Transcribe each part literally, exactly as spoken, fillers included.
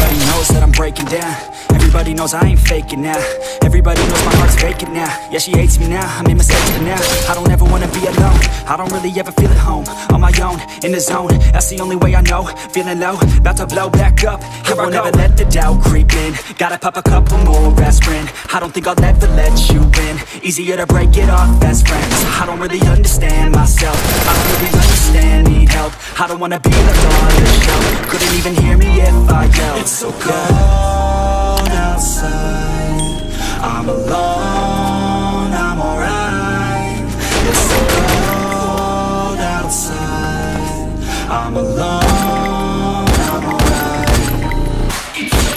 Everybody knows that I'm breaking down. Everybody knows I ain't faking now. Everybody knows my heart's vacant now. Yeah, she hates me now, I made mistakes but now I don't ever wanna be alone. I don't really ever feel at home. On my own, in the zone, that's the only way I know. Feeling low, about to blow back up. Here I won't ever let the doubt creep in. Gotta pop a couple more aspirin. I don't think I'll ever let you in. Easier to break it off best friends. I don't really understand myself. I don't really understand, need help. I don't wanna be left on the shelf. Couldn't even hear me if I yelled. It's so cold outside, I'm alone, I'm alright. It's so cold outside, I'm alone, I'm alright. It's so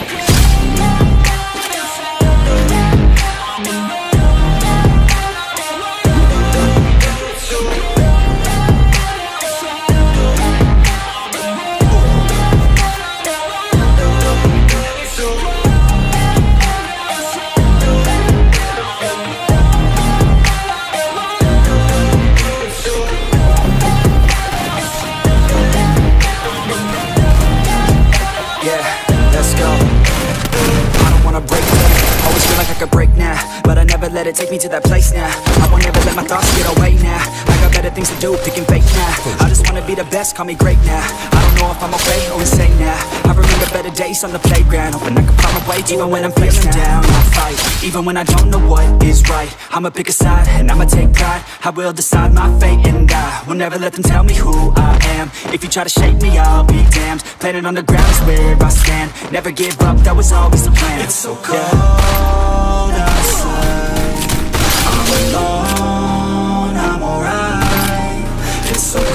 let it take me to that place now. I won't ever let my thoughts get away now. I got better things to do, picking fake now. I just wanna be the best, call me great now. I don't know if I'm okay or insane now. I remember better days on the playground, hoping I can find my way. Even when I'm feeling down, I fight. Even when I don't know what is right, I'ma pick a side and I'ma take pride. I will decide my fate and I will never let them tell me who I am. If you try to shake me, I'll be damned. Planet on the ground is where I stand. Never give up, that was always the plan. It's so cold outside, I'm alone, I'm alright. It's so